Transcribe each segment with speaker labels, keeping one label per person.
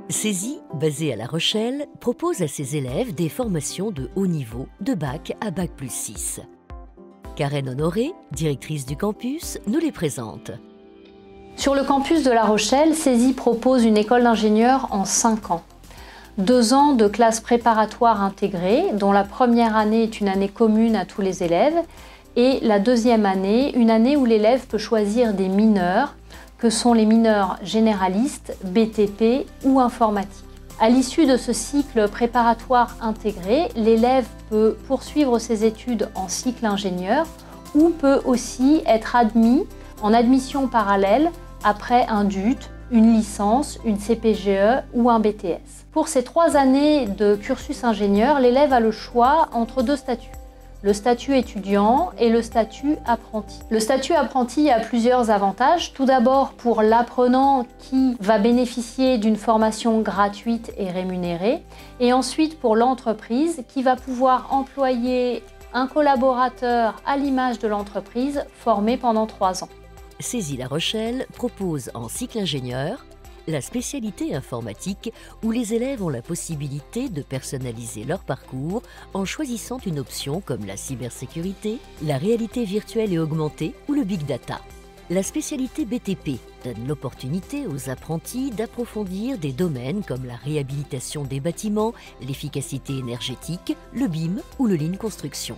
Speaker 1: CESI, basé à La Rochelle, propose à ses élèves des formations de haut niveau, de bac à bac+6. Karen Honoré, directrice du campus, nous les présente.
Speaker 2: Sur le campus de La Rochelle, CESI propose une école d'ingénieurs en 5 ans. 2 ans de classe préparatoire intégrée, dont la première année est une année commune à tous les élèves, et la deuxième année, une année où l'élève peut choisir des mineurs, que sont les mineurs généralistes, BTP ou informatique. À l'issue de ce cycle préparatoire intégré, l'élève peut poursuivre ses études en cycle ingénieur ou peut aussi être admis en admission parallèle après un DUT, une licence, une CPGE ou un BTS. Pour ces 3 années de cursus ingénieur, l'élève a le choix entre 2 statuts. Le statut étudiant et le statut apprenti. Le statut apprenti a plusieurs avantages. Tout d'abord pour l'apprenant qui va bénéficier d'une formation gratuite et rémunérée. Et ensuite pour l'entreprise qui va pouvoir employer un collaborateur à l'image de l'entreprise formé pendant 3 ans.
Speaker 1: CESI La Rochelle propose en cycle ingénieur la spécialité informatique où les élèves ont la possibilité de personnaliser leur parcours en choisissant une option comme la cybersécurité, la réalité virtuelle et augmentée ou le big data. La spécialité BTP donne l'opportunité aux apprentis d'approfondir des domaines comme la réhabilitation des bâtiments, l'efficacité énergétique, le BIM ou le Lean Construction.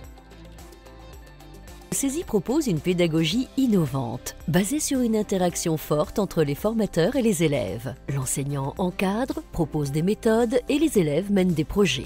Speaker 1: CESI propose une pédagogie innovante, basée sur une interaction forte entre les formateurs et les élèves. L'enseignant encadre, propose des méthodes et les élèves mènent des projets.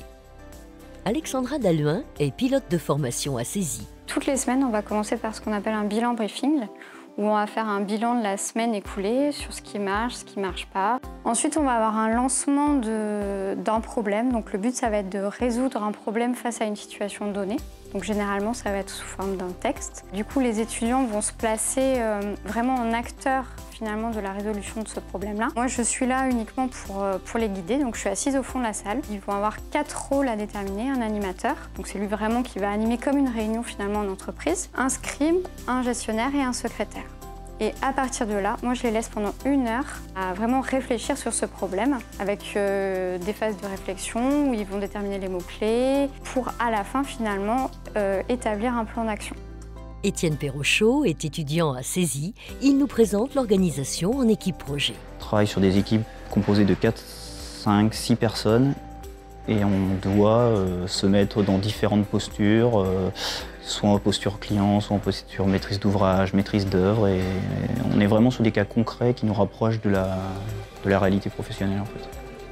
Speaker 1: Alexandra Dalluin est pilote de formation à CESI.
Speaker 3: Toutes les semaines, on va commencer par ce qu'on appelle un bilan briefing, où on va faire un bilan de la semaine écoulée sur ce qui marche pas. Ensuite, on va avoir un lancement d'un problème. Donc le but, ça va être de résoudre un problème face à une situation donnée. Donc généralement, ça va être sous forme d'un texte. Du coup, les étudiants vont se placer vraiment en acteurs finalement de la résolution de ce problème-là. Moi, je suis là uniquement pour les guider. Donc je suis assise au fond de la salle. Ils vont avoir 4 rôles à déterminer. Un animateur, donc c'est lui vraiment qui va animer comme une réunion finalement en entreprise. Un scribe, un gestionnaire et un secrétaire. Et à partir de là, moi je les laisse pendant 1 heure à vraiment réfléchir sur ce problème avec des phases de réflexion où ils vont déterminer les mots-clés pour à la fin finalement établir un plan d'action.
Speaker 1: Étienne Perrochot est étudiant à CESI. Il nous présente l'organisation en équipe projet.
Speaker 4: On travaille sur des équipes composées de 4, 5, 6 personnes et on doit se mettre dans différentes postures, soit en posture client, soit en posture maîtrise d'ouvrage, maîtrise d'œuvre. Et on est vraiment sur des cas concrets qui nous rapprochent de la réalité professionnelle en fait.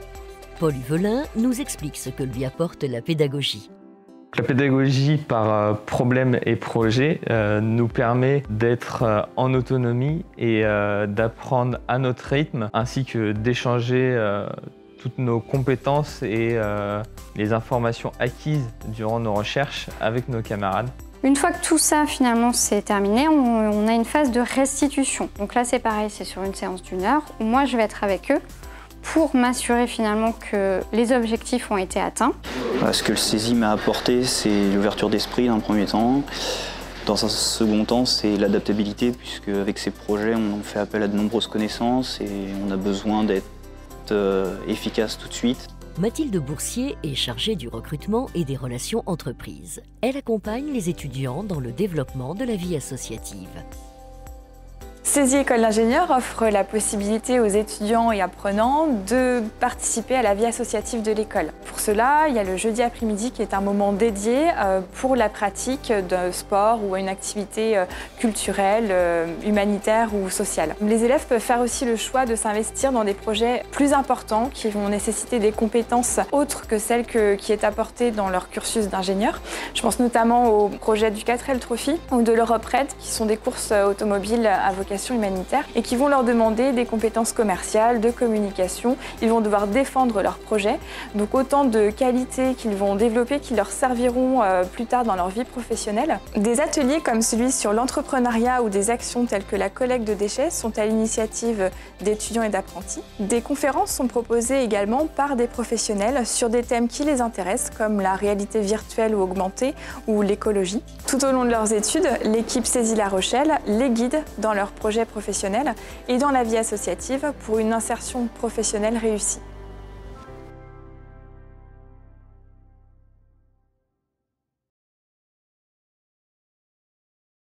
Speaker 1: Paul Huvelin nous explique ce que lui apporte la pédagogie.
Speaker 5: La pédagogie par problème et projet nous permet d'être en autonomie et d'apprendre à notre rythme, ainsi que d'échanger toutes nos compétences et les informations acquises durant nos recherches avec nos camarades.
Speaker 3: Une fois que tout ça finalement c'est terminé, on a une phase de restitution. Donc là c'est pareil, c'est sur une séance d'1 heure où moi je vais être avec eux pour m'assurer finalement que les objectifs ont été atteints.
Speaker 4: Ce que le CESI m'a apporté, c'est l'ouverture d'esprit d'un premier temps. Dans un second temps, c'est l'adaptabilité, puisque avec ces projets, on fait appel à de nombreuses connaissances et on a besoin d'être efficace tout de suite.
Speaker 1: Mathilde Boursier est chargée du recrutement et des relations entreprises. Elle accompagne les étudiants dans le développement de la vie associative.
Speaker 6: CESI École d'ingénieurs offre la possibilité aux étudiants et apprenants de participer à la vie associative de l'école. Pour cela, il y a le jeudi après-midi qui est un moment dédié pour la pratique d'un sport ou une activité culturelle, humanitaire ou sociale. Les élèves peuvent faire aussi le choix de s'investir dans des projets plus importants qui vont nécessiter des compétences autres que celles qui est apportée dans leur cursus d'ingénieur. Je pense notamment au projet du 4L Trophy ou de l'Europe Raid qui sont des courses automobiles à vocation humanitaire et qui vont leur demander des compétences commerciales, de communication. Ils vont devoir défendre leur projet. Donc autant de qualités qu'ils vont développer qui leur serviront plus tard dans leur vie professionnelle. Des ateliers comme celui sur l'entrepreneuriat ou des actions telles que la collecte de déchets sont à l'initiative d'étudiants et d'apprentis. Des conférences sont proposées également par des professionnels sur des thèmes qui les intéressent comme la réalité virtuelle ou augmentée ou l'écologie. Tout au long de leurs études, l'équipe CESI La Rochelle les guide dans leurs projets professionnels et dans la vie associative pour une insertion professionnelle réussie.